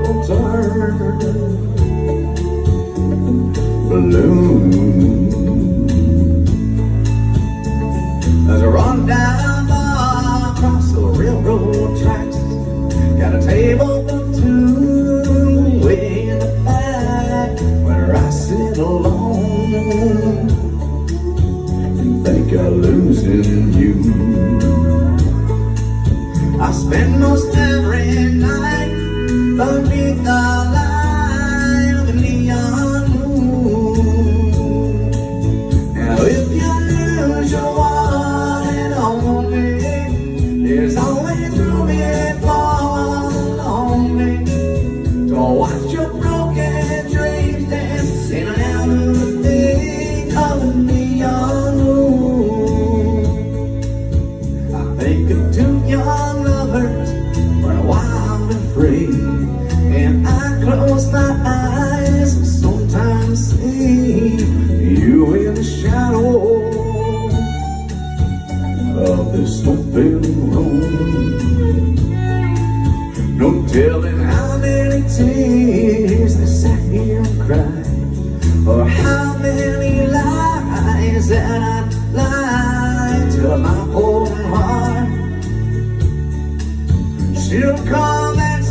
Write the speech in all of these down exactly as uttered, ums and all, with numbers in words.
will turn blue. As I run down across the railroad tracks, got a table for two way in the back where I sit alone and think I'm losing you. I spend most every night beneath the light of the neon moon. Now if you lose your one and only, there's always room in for the lonely to watch your broken dreams dancing out of the thing of the neon moon. I think of two young lovers run wild and free, and I close my eyes and sometimes see you in the shadow of this open room. No telling how many tears they sat here and cried, or how many lies that I'd lied to my poor heart. She'll come back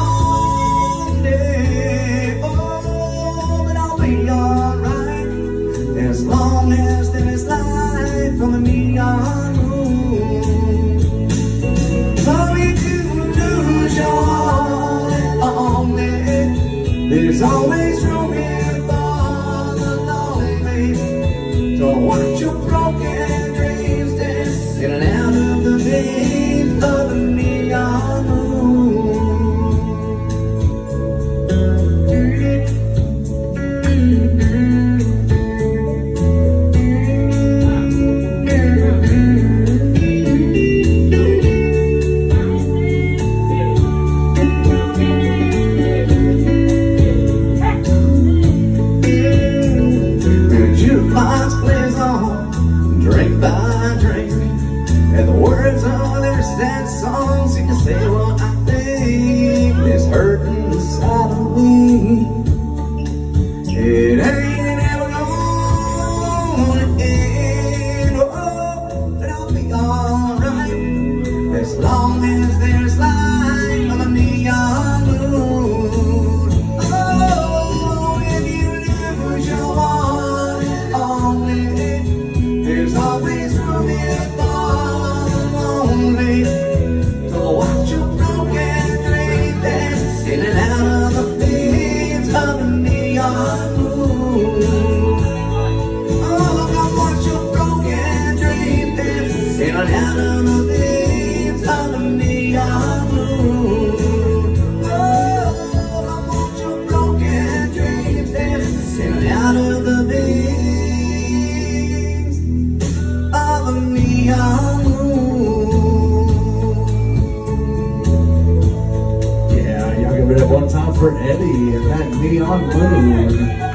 someday, oh, but I'll be alright as long as there's light from the neon moon. So if you lose your all and only, there's always room here for the lonely to watch your broken dreams dance in and out of the beam of the neon moon. Drink by drink, and the words of their sad songs seem to say what I think is hurting inside of me. It ain't ever gonna end, oh, but I'll be alright as long as there's light on the neon moon. Oh, if you lose your one and only, there's always room here for the lonely to watch your broken dreams dance in and out of the beams of the neon moon. Oh, come watch your broken dreams dance in and out of the beams of the neon moon. Oh, come watch your broken dreams dance in and out of the beams. Yeah, y'all give it up one time for Eddie and that neon moon.